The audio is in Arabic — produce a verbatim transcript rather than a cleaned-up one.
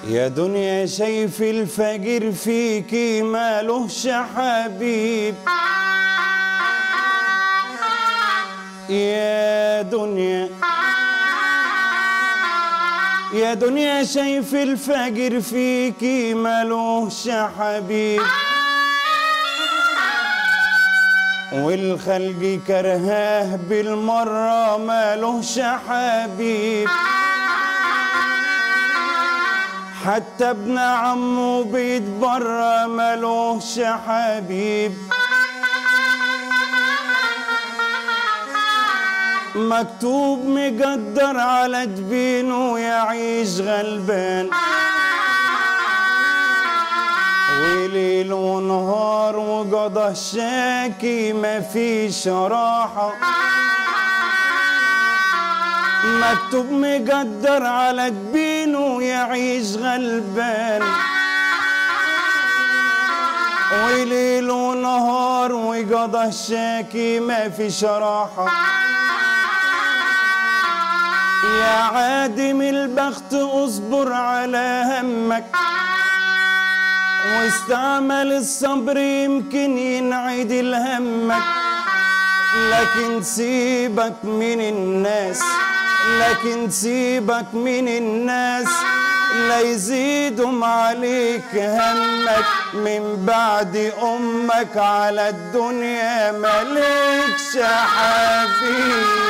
يا دنيا شايف الفقير فيكي مالهش حبيب، يا دنيا يا دنيا شايف الفقير فيكي مالهش حبيب، والخلق كرهاه بالمرة مالهش حبيب، حتى ابن عمه بيتبرى مالهش حبيب، مكتوب مقدر على جبينه يعيش غلبان، وليل ونهار وقضى الشاكي مفيش راحة، مكتوب مقدر على جبينه يعيش غلبان، وليل ونهار وقضى الشاكي مفيش راحة. يا عادم البخت اصبر على همك، واستعمل الصبر يمكن ينعدل همك، لكن سيبك من الناس لكن سيبك من الناس لا يزيدهم عليك همك، من بعد امك على الدنيا مالكش حبيب.